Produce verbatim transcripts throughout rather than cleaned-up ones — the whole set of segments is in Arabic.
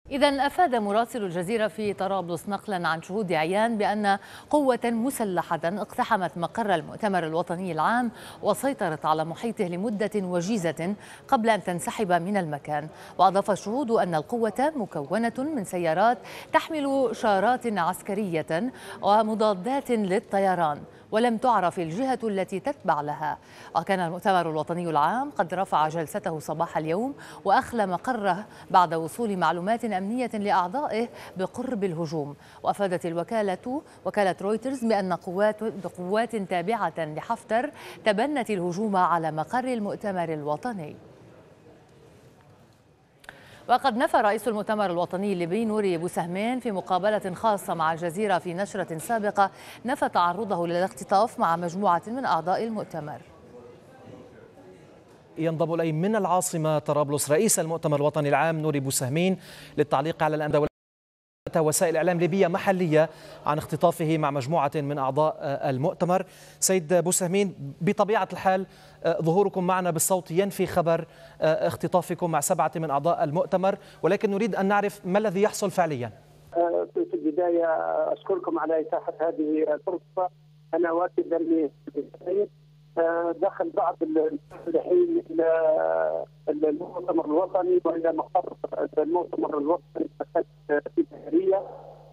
إذا أفاد مراسل الجزيرة في طرابلس نقلا عن شهود عيان بأن قوة مسلحة اقتحمت مقر المؤتمر الوطني العام وسيطرت على محيطه لمدة وجيزة قبل أن تنسحب من المكان. وأضاف الشهود أن القوة مكونة من سيارات تحمل شارات عسكرية ومضادات للطيران، ولم تعرف الجهة التي تتبع لها. وكان المؤتمر الوطني العام قد رفع جلسته صباح اليوم وأخلى مقره بعد وصول معلومات أمنية لأعضائه بقرب الهجوم. وأفادت الوكالة وكالة رويترز بأن قوات قوات تابعة لحفتر تبنت الهجوم على مقر المؤتمر الوطني. وقد نفى رئيس المؤتمر الوطني الليبي نوري بوسهمين في مقابلة خاصة مع الجزيرة في نشرة سابقة نفى تعرضه للاختطاف مع مجموعة من أعضاء المؤتمر. ينضم إلي من العاصمة طرابلس رئيس المؤتمر الوطني العام نوري بوسهمين للتعليق على الأمر. وسائل إعلام ليبية محلية عن اختطافه مع مجموعة من أعضاء المؤتمر. سيد بوسهمين، بطبيعة الحال ظهوركم معنا بالصوت ينفي خبر اختطافكم مع سبعة من أعضاء المؤتمر، ولكن نريد أن نعرف ما الذي يحصل فعليا. في البداية أشكركم على إتاحة هذه الفرصة. أنا أؤكد أني دخل بعض المسلحين إلى المؤتمر الوطني وإلى مقر المؤتمر الوطني في البحرية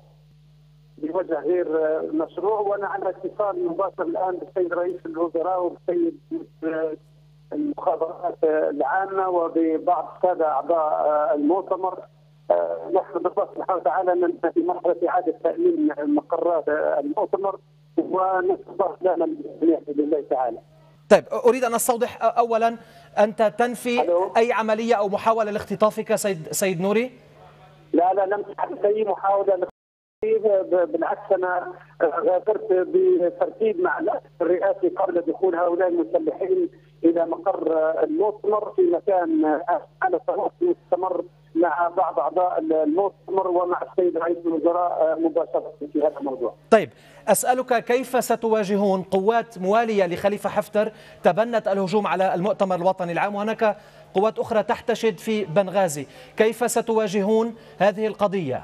بوجه غير مشروع، وأنا على اتصال مباشر الآن بالسيد رئيس الوزراء وبالسيد المخابرات العامة وببعض السادة أعضاء المؤتمر. نحن بالله سبحانه وتعالى ننتهي في مرحلة إعادة تأمين مقرات المؤتمر ونسأل الله لنا بإذن الله تعالى. طيب، أريد أن أستوضح أولا، أنت تنفي ألو. أي عملية أو محاولة لاختطافك سيد سيد نوري؟ لا لا لم تحدث أي محاولة، بالعكس أنا غادرت بترتيب مع الأسف الرئاسي قبل دخول هؤلاء المسلحين إلى مقر المؤتمر في مكان على تواصل مستمر مع بعض أعضاء المؤتمر ومع السيد رئيس الوزراء مباشرة في هذا الموضوع. طيب، أسألك كيف ستواجهون قوات موالية لخليفة حفتر تبنت الهجوم على المؤتمر الوطني العام، وهناك قوات أخرى تحتشد في بنغازي، كيف ستواجهون هذه القضية؟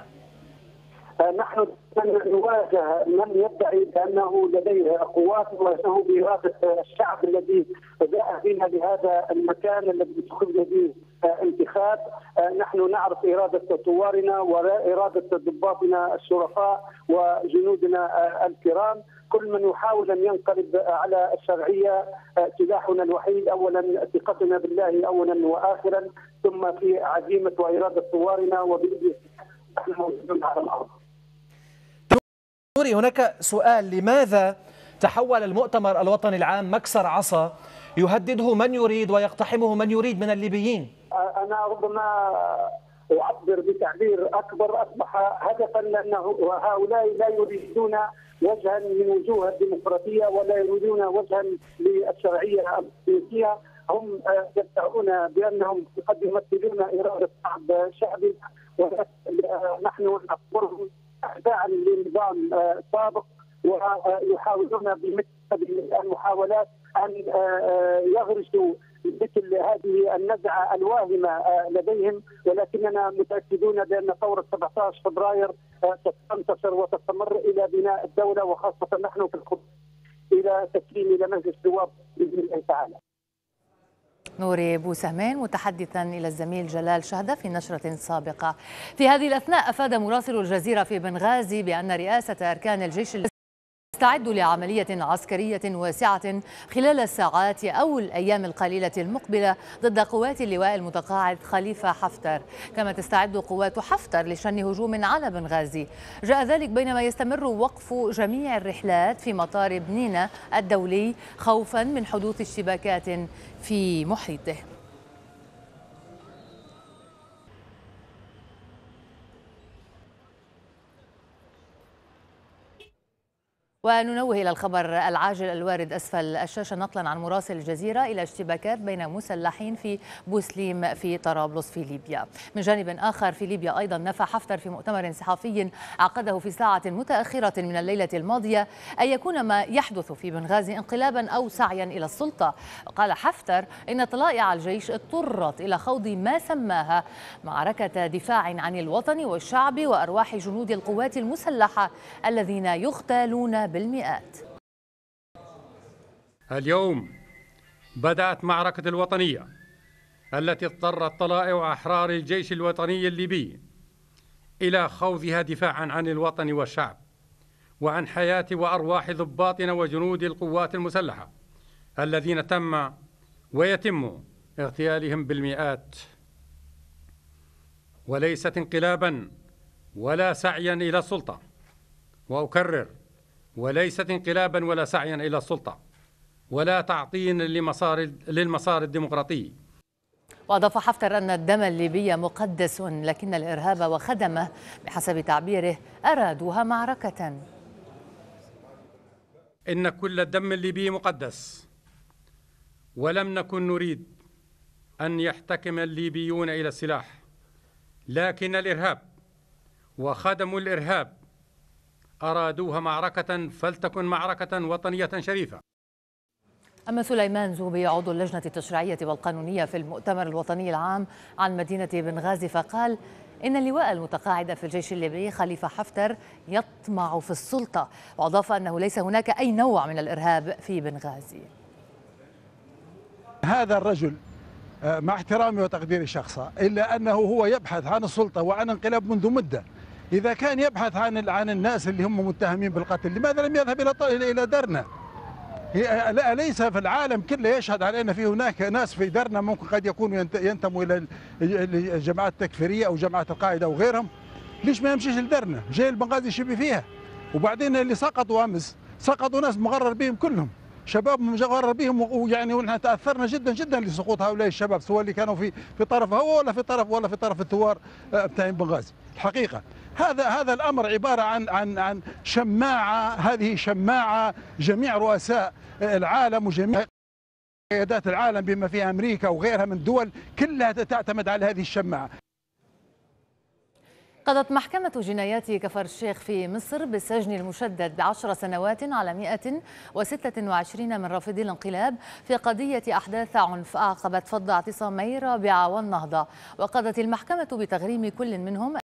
نحن نواجه من يدعي بأنه لديه قوات نواجهه بإرادة الشعب الذي جاء بنا لهذا المكان الذي اتخذنا به انتخاب. نحن نعرف إرادة ثوارنا وإرادة ضباطنا الشرفاء وجنودنا الكرام. كل من يحاول أن ينقلب على الشرعية سلاحنا الوحيد أولا ثقتنا بالله أولا وآخرا، ثم في عزيمة وإرادة ثوارنا وبإذن نحن موجودون على الأرض. نوري، هناك سؤال: لماذا تحول المؤتمر الوطني العام مكسر عصا يهدده من يريد ويقتحمه من يريد من الليبيين؟ أنا ربما أعبر بتعبير أكبر، أصبح هدفا لأنه هؤلاء لا يريدون وجها من وجوه الديمقراطية ولا يريدون وجها للشرعية السياسية. هم يدعون بأنهم قد يمثلون إرادة شعب شعبي، ونحن نعتبرهم أتباعا لنظام سابق ويحاولون بمثل المحاولات أن يغرسوا مثل هذه النزعة الواهمة لديهم، ولكننا متأكدون بأن ثورة سبعة عشر فبراير ستنتصر وتستمر إلى بناء الدولة، وخاصة نحن في الخطوة إلى تسليم إلى مجلس النواب بإذن الله تعالى. نوري بوسهمين متحدثا إلى الزميل جلال شهدة في نشرة سابقة. في هذه الأثناء أفاد مراسل الجزيرة في بنغازي بأن رئاسة أركان الجيش استعدوا لعملية عسكرية واسعة خلال الساعات أو الأيام القليلة المقبلة ضد قوات اللواء المتقاعد خليفة حفتر، كما تستعد قوات حفتر لشن هجوم على بنغازي. جاء ذلك بينما يستمر وقف جميع الرحلات في مطار بنينة الدولي خوفا من حدوث اشتباكات في محيطه. وننوه إلى الخبر العاجل الوارد أسفل الشاشة نقلا عن مراسل الجزيرة إلى اشتباكات بين مسلحين في بوسليم في طرابلس في ليبيا. من جانب آخر في ليبيا أيضا نفى حفتر في مؤتمر صحفي عقده في ساعة متأخرة من الليلة الماضية أن يكون ما يحدث في بنغازي انقلابا أو سعيا إلى السلطة. وقال حفتر إن طلائع الجيش اضطرت إلى خوض ما سماها معركة دفاع عن الوطن والشعب وأرواح جنود القوات المسلحة الذين يغتالون بالمئات. اليوم بدأت معركة الوطنية التي اضطرت طلائع أحرار الجيش الوطني الليبي إلى خوضها دفاعا عن الوطن والشعب وعن حياة وأرواح ضباطنا وجنود القوات المسلحة الذين تم ويتم اغتيالهم بالمئات، وليست انقلابا ولا سعيا إلى السلطة. وأكرر، وليست انقلابا ولا سعيا إلى السلطة ولا تعطين لمسار للمسار الديمقراطي. وأضاف حفتر أن الدم الليبي مقدس لكن الإرهاب وخدمه بحسب تعبيره أرادوها معركة. إن كل الدم الليبي مقدس، ولم نكن نريد أن يحتكم الليبيون إلى السلاح، لكن الإرهاب وخدموا الإرهاب أرادوها معركة، فلتكن معركة وطنية شريفة. أما سليمان زوبي عضو اللجنة التشريعية والقانونية في المؤتمر الوطني العام عن مدينة بنغازي فقال إن اللواء المتقاعد في الجيش الليبي خليفة حفتر يطمع في السلطة، وأضاف أنه ليس هناك أي نوع من الإرهاب في بنغازي. هذا الرجل مع احترامي وتقديري شخصا إلا أنه هو يبحث عن السلطة وعن انقلاب منذ مدة. إذا كان يبحث عن عن الناس اللي هم متهمين بالقتل، لماذا لم يذهب إلى إلى درنا؟ أليس في العالم كله يشهد على أن في هناك ناس في درنا ممكن قد يكونوا ينتموا إلى الجماعات التكفيرية أو جماعة القاعدة أو غيرهم؟ ليش ما يمشيش لدرنا؟ جاي البنغازي شبي فيها. وبعدين اللي سقطوا أمس سقطوا ناس مغرر بهم كلهم، شباب مغرر بهم، ويعني ونحن تاثرنا جدا جدا لسقوط هؤلاء الشباب، سواء اللي كانوا في في طرف هو ولا في طرف ولا في طرف الثوار بتاع بنغازي. الحقيقه هذا هذا الامر عباره عن عن عن شماعه، هذه شماعه جميع رؤساء العالم وجميع قيادات العالم بما فيها امريكا وغيرها من دول كلها تعتمد على هذه الشماعه. قضت محكمة جنايات كفر الشيخ في مصر بالسجن المشدد بعشر سنوات على مئة وستة وعشرين من رافضي الانقلاب في قضية أحداث عنف أعقبت فض اعتصامي رابعة والنهضة. وقضت المحكمة بتغريم كل منهم